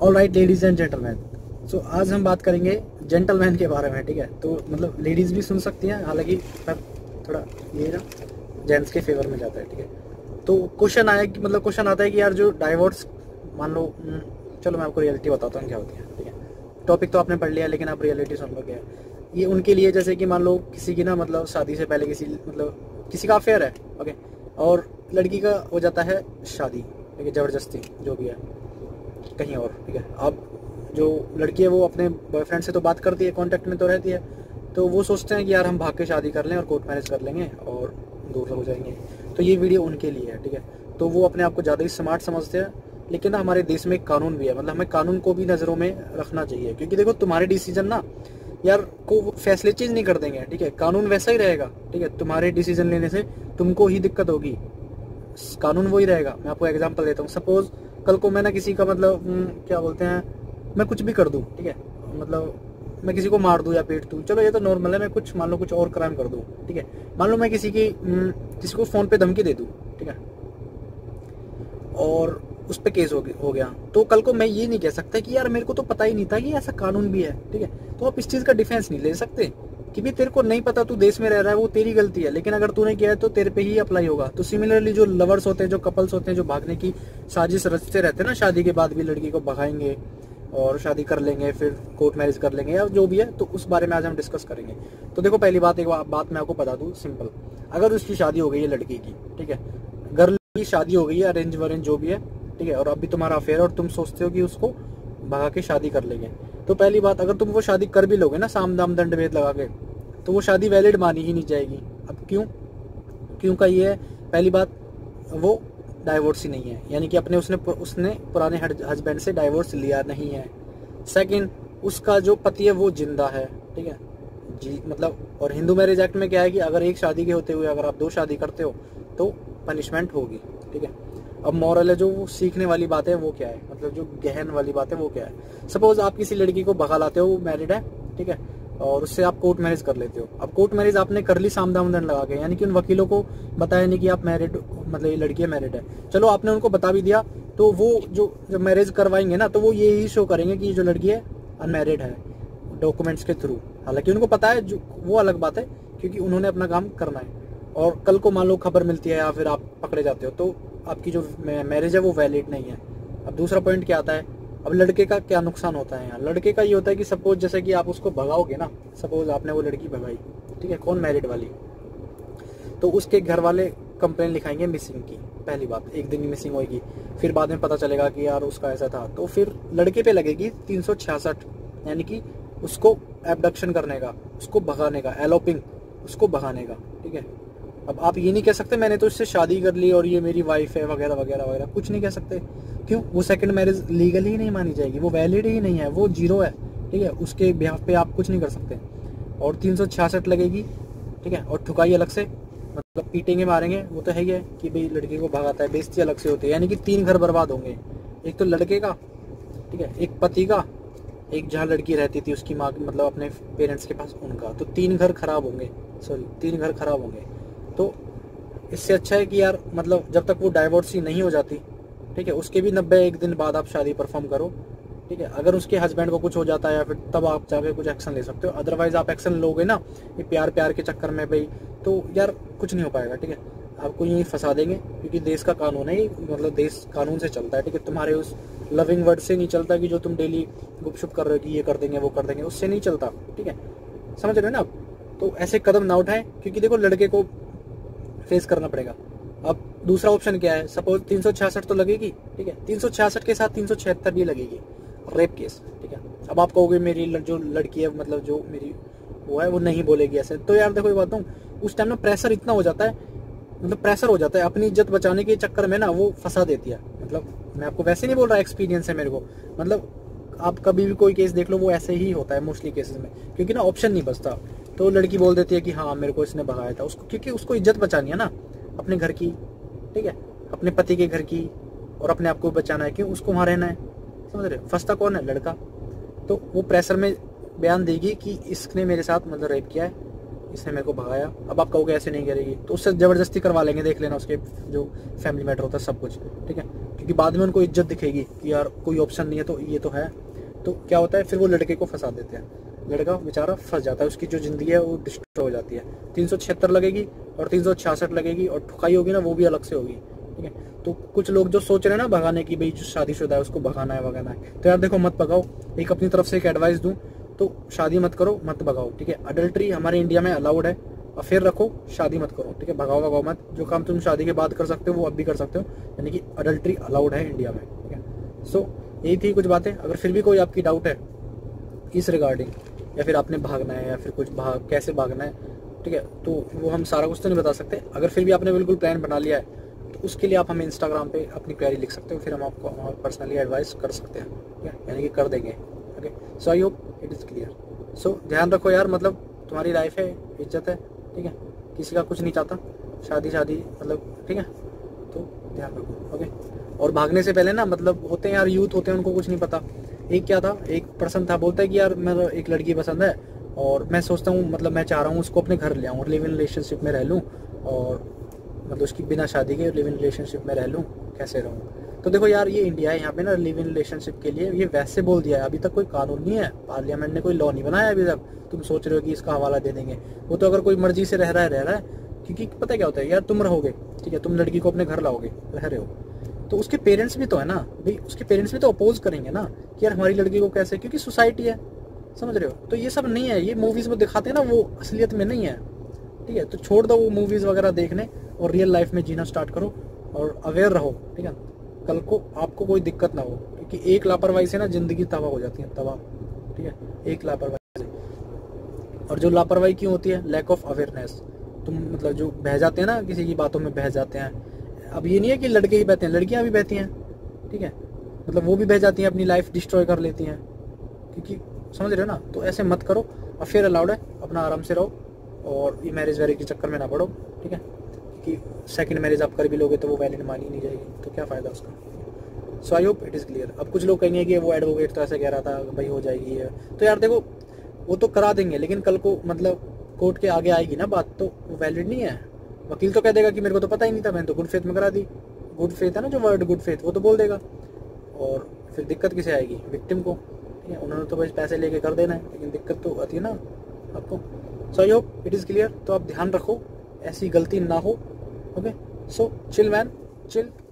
All right ladies and gentleman, so आज हम बात करेंगे जेंटलमैन के बारे में, ठीक है। तो मतलब लेडीज भी सुन सकती हैं, हालांकि पर थोड़ा ये ना जेंट्स के फेवर में जाता है, ठीक है। तो क्वेश्चन आया कि मतलब क्वेश्चन आता है कि यार जो डाइवोर्स, मान लो चलो मैं आपको रियलिटी बताता हूँ क्या होती है, ठीक है। टॉपिक तो आपने पढ़ लिया, लेकिन आप रियलिटी सुन लो क्या है। ये उनके लिए जैसे कि मान लो किसी की ना मतलब शादी से पहले किसी का अफेयर है, ओके, और लड़की का हो जाता है शादी, ठीक है, ज़बरदस्ती जो भी है कहीं और, ठीक है। अब जो लड़की है वो अपने बॉयफ्रेंड से तो बात करती है, कांटेक्ट में तो रहती है, तो वो सोचते हैं कि यार हम भाग के शादी कर लें और कोर्ट मैरिज कर लेंगे और दूर हो जाएंगे। तो ये वीडियो उनके लिए है, ठीक है। तो वो अपने आप को ज़्यादा ही स्मार्ट समझते हैं, लेकिन ना हमारे देश में एक कानून भी है, मतलब हमें कानून को भी नज़रों में रखना चाहिए, क्योंकि देखो तुम्हारे डिसीजन ना यार को फैसले चेंज नहीं कर देंगे, ठीक है। कानून वैसा ही रहेगा, ठीक है। तुम्हारे डिसीजन लेने से तुमको ही दिक्कत होगी, कानून वही रहेगा। मैं आपको एग्जांपल देता हूँ। सपोज कल को मैं ना किसी का मतलब क्या बोलते हैं, मैं कुछ भी कर दूँ, ठीक है, मतलब मैं किसी को मार दूँ या पीट दूँ, चलो ये तो नॉर्मल है। मैं कुछ मान लो कुछ और क्राइम कर दूँ, ठीक है। मान लो मैं किसी को फ़ोन पे धमकी दे दूँ, ठीक है, और उस पर केस हो गया, तो कल को मैं ये नहीं कह सकता कि यार मेरे को तो पता ही नहीं था कि ऐसा कानून भी है, ठीक है। तो आप इस चीज़ का डिफेंस नहीं ले सकते कि भी तेरे को नहीं पता, तू देश में रह रहा है, वो तेरी गलती है, लेकिन अगर तूने किया है तो तेरे पे ही अप्लाई होगा। तो सिमिलरली जो लवर्स होते हैं, जो कपल्स होते हैं, जो भागने की साजिश रचते रहते हैं ना, शादी के बाद भी लड़की को भगाएंगे और शादी कर लेंगे, फिर कोर्ट मैरिज कर लेंगे या जो भी है, तो उस बारे में आज हम डिस्कस करेंगे। तो देखो पहली बात, एक बात मैं आपको बता दूं सिंपल, अगर उसकी शादी हो गई है लड़की की, ठीक है, गर्ल की शादी हो गई है, अरेंज वरेंज जो भी है, ठीक है, और अभी तुम्हारा अफेयर और तुम सोचते हो कि उसको भगा के शादी कर लेंगे, तो पहली बात, अगर तुम वो शादी कर भी लोगे ना साम दाम दंड भेद लगा के, तो वो शादी वैलिड मानी ही नहीं जाएगी। अब क्यों का ये है, पहली बात वो डाइवोर्स ही नहीं है, यानी कि उसने पुराने हस्बैंड से डाइवोर्स लिया नहीं है। सेकंड, उसका जो पति है वो जिंदा है, ठीक है जी, मतलब। और हिंदू मैरिज एक्ट में क्या है कि अगर एक शादी के होते हुए अगर आप 2 शादी करते हो तो पनिशमेंट होगी, ठीक है। अब मॉरल है, जो वो सीखने वाली बात है वो क्या है, मतलब जो गहन वाली बात है वो क्या है। सपोज आप किसी लड़की को भगा लाते हो, वो मैरिड है, ठीक है, और उससे आप कोर्ट मैरिज कर लेते हो। अब कोर्ट मैरिज आपने कर ली साम दाम दंड लगा के, यानी कि उन वकीलों को बताया नहीं कि आप मैरिड, मतलब ये लड़की मैरिड है, चलो आपने उनको बता भी दिया, तो वो जो मैरिज करवाएंगे ना, तो वो ये ही शो करेंगे कि जो लड़की है अनमैरिड है डॉक्यूमेंट्स के थ्रू, हालांकि उनको पता है, जो वो अलग बात है, क्योंकि उन्होंने अपना काम करना है। और कल को मान लो खबर मिलती है या फिर आप पकड़े जाते हो, तो आपकी जो मैरिज है वो वैलिड नहीं है। अब दूसरा पॉइंट क्या आता है, अब लड़के का क्या नुकसान होता है यहाँ। लड़के का ये होता है कि सपोज जैसे कि आप उसको भगाओगे ना, सपोज आपने वो लड़की भगाई, ठीक है, कौन मैरिड वाली, तो उसके घर वाले कंप्लेन लिखाएंगे मिसिंग की, पहली बात, एक दिन की मिसिंग होगी, फिर बाद में पता चलेगा कि यार उसका ऐसा था, तो फिर लड़के पे लगेगी 366, यानी कि उसको एबडक्शन करने का, उसको भगाने का, एलोपिंग, उसको भगाने का, ठीक है। अब आप ये नहीं कह सकते मैंने तो इससे शादी कर ली और ये मेरी वाइफ है वगैरह वगैरह वगैरह, कुछ नहीं कह सकते। क्यों? वो सेकंड मैरिज लीगल ही नहीं मानी जाएगी, वो वैलिड ही नहीं है, वो जीरो है, ठीक है। उसके बिहाफ पे आप कुछ नहीं कर सकते। और 366 लगेगी, ठीक है, और ठुकाई अलग से, मतलब पीटेंगे मारेंगे, वो तो है ही है कि भाई लड़की को भगाता है, बेइज्जती अलग से होती है, यानी कि 3 घर बर्बाद होंगे, एक तो लड़के का, ठीक है, एक पति का, एक जहाँ लड़की रहती थी उसकी माँ, मतलब अपने पेरेंट्स के पास, उनका, तो 3 घर खराब होंगे, 3 घर खराब होंगे। तो इससे अच्छा है कि यार मतलब जब तक वो डाइवोर्स ही नहीं हो जाती, ठीक है, उसके भी 91 दिन बाद आप शादी परफॉर्म करो, ठीक है। अगर उसके हस्बैंड को कुछ हो जाता है या फिर तब आप जाके कुछ एक्शन ले सकते हो, अदरवाइज आप एक्शन लोगे ना ये प्यार के चक्कर में भाई, तो यार कुछ नहीं हो पाएगा, ठीक है। आपको यहीं फंसा देंगे, क्योंकि देश का कानून है, मतलब देश कानून से चलता है, ठीक है। तुम्हारे उस लविंग वर्ड से नहीं चलता कि जो तुम डेली गुपशुप कर रहे हो कि ये कर देंगे वो कर देंगे, उससे नहीं चलता, ठीक है, समझ रहे हो ना आप। तो ऐसे कदम ना उठाएं, क्योंकि देखो लड़के को फेस करना पड़ेगा। अब दूसरा ऑप्शन क्या है, सपोज 366 तो लगेगी, ठीक है, 366 के साथ 376 भी लगेगी, रेप केस, ठीक है। अब आप कहोगे मेरी जो लड़की है, मतलब जो मेरी वो है, वो नहीं बोलेगी ऐसे, तो यार देखो ये बात हूँ, उस टाइम ना प्रेशर इतना हो जाता है, मतलब प्रेशर हो जाता है, अपनी इज्जत बचाने के चक्कर में ना वो फंसा देती है। मतलब मैं आपको वैसे नहीं बोल रहा, एक्सपीरियंस है मेरे को, मतलब आप कभी भी कोई केस देख लो, वो ऐसे ही होता है मोस्टली केसेस में, क्योंकि ना ऑप्शन नहीं बचता। तो लड़की बोल देती है कि हाँ मेरे को इसने भगाया था, उसको, क्योंकि उसको इज्जत बचानी है ना अपने घर की, ठीक है, अपने पति के घर की, और अपने आप को बचाना है, क्यों, उसको वहाँ रहना है, समझ रहे हो। फंसता कौन है, लड़का। तो वो प्रेशर में बयान देगी कि इसने मेरे साथ मतलब रेप किया है, इसने मेरे को भगाया, अब आप कहोगे ऐसे नहीं करेगी, तो उससे ज़बरदस्ती करवा लेंगे, देख लेना उसके जो फैमिली मैटर होता है सब कुछ, ठीक है, क्योंकि बाद में उनको इज्जत दिखेगी कि यार कोई ऑप्शन नहीं है तो ये तो है। तो क्या होता है फिर वो लड़के को फंसा देते हैं, लड़का बेचारा फंस जाता है, उसकी जो ज़िंदगी है वो डिस्ट्रॉय हो जाती है। 376 लगेगी और 366 लगेगी, और ठुकाई होगी ना वो भी अलग से होगी, ठीक है। तो कुछ लोग जो सोच रहे हैं ना भगाने की, भाई जो शादीशुदा है उसको भगाना है भगाना है, तो यार देखो मत भगाओ। एक अपनी तरफ से एक एडवाइस दूं तो शादी मत करो, मत भगाओ, ठीक है। अडल्ट्री हमारे इंडिया में अलाउड है, अफेयर रखो, शादी मत करो, ठीक है। भगाओ मत, जो काम तुम शादी के बाद कर सकते हो वो अब भी कर सकते हो, यानी कि अडल्ट्री अलाउड है इंडिया में, ठीक है। सो यही थी कुछ बातें। अगर फिर भी कोई आपकी डाउट है इस रिगार्डिंग, या फिर आपने भागना है या फिर कुछ कैसे भागना है, ठीक है, तो वो हम सारा कुछ तो नहीं बता सकते। अगर फिर भी आपने बिल्कुल प्लान बना लिया है तो उसके लिए आप हमें इंस्टाग्राम पे अपनी क्वेरी लिख सकते हो, फिर हम आपको पर्सनली एडवाइस कर सकते हैं, ठीक है, यानी कि कर देंगे। Okay, so I hope it is clear. So ध्यान रखो यार, मतलब तुम्हारी लाइफ है, इज्जत है, ठीक है, किसी का कुछ नहीं चाहता, शादी मतलब, ठीक है, तो ध्यान रखो। ओके, और भागने से पहले ना, मतलब होते हैं यार यूथ होते हैं, उनको कुछ नहीं पता। एक क्या था, एक पर्सन था, बोलता है कि यार मेरा एक लड़की पसंद है और मैं सोचता हूँ, मतलब मैं चाह रहा हूँ उसको अपने घर ले आऊँ और लिव इन रिलेशनशिप में रह लूँ, और मतलब उसकी बिना शादी के लिव इन रिलेशनशिप में रह लूँ, कैसे रहूँ। तो देखो यार, ये इंडिया है, यहाँ पे ना लिव इन रिलेशनशिप के लिए ये वैसे बोल दिया है, अभी तक कोई कानून नहीं है, पार्लियामेंट ने कोई लॉ नहीं बनाया अभी तक। तुम सोच रहे हो कि इसका हवाला दे देंगे, वो तो अगर कोई मर्जी से रह रहा है, क्योंकि पता क्या होता है यार, तुम रहोगे, ठीक है, तुम लड़की को अपने घर लाओगे, रह रहे हो, तो उसके पेरेंट्स भी तो है ना भाई, उसके पेरेंट्स भी तो अपोज करेंगे ना कि यार हमारी लड़की को कैसे, क्योंकि सोसाइटी है, समझ रहे हो। तो ये सब नहीं है, ये मूवीज में दिखाते हैं ना, वो असलियत में नहीं है, ठीक है। तो छोड़ दो वो मूवीज वगैरह देखने और रियल लाइफ में जीना स्टार्ट करो और अवेयर रहो, ठीक है। कल को आपको कोई दिक्कत ना हो, क्योंकि एक लापरवाही से ना जिंदगी तबाह हो जाती है, तबाह, ठीक है, एक लापरवाही से। और जो लापरवाही क्यों होती है, लैक ऑफ अवेयरनेस। तुम मतलब जो बह जाते हैं ना, किसी की बातों में बह जाते हैं। अब ये नहीं है कि लड़के ही बहते हैं, लड़कियां भी बहती हैं, ठीक है, मतलब वो भी बह जाती हैं, अपनी लाइफ डिस्ट्रॉय कर लेती हैं, क्योंकि समझ रहे हो ना। तो ऐसे मत करो, अफेयर अलाउड है, अपना आराम से रहो और ये मैरिज वैरिज के चक्कर में ना पड़ो, ठीक है, क्योंकि सेकंड मैरिज आप कर भी लोगे तो वो वैलिड मानी नहीं जाएगी, तो क्या फ़ायदा उसका। So I hope it is clear. अब कुछ लोग कहेंगे कि वो एडवोकेट तो ऐसे कह रहा था भाई हो जाएगी है, तो यार देखो वो तो करा देंगे, लेकिन कल को मतलब कोर्ट के आगे आएगी ना बात, तो वो वैलिड नहीं है। वकील तो कह देगा कि मेरे को तो पता ही नहीं था, मैंने तो गुड फेथ में करा दी। गुड फेथ है ना जो वर्ड, गुड फेथ, वो तो बोल देगा, और फिर दिक्कत किसे आएगी, विक्टिम को, ठीक है। उन्होंने तो बस पैसे लेके कर देना है, लेकिन दिक्कत तो आती है ना आपको। So I hope it is clear. तो आप ध्यान रखो ऐसी गलती ना हो। Okay, so chill man, chill.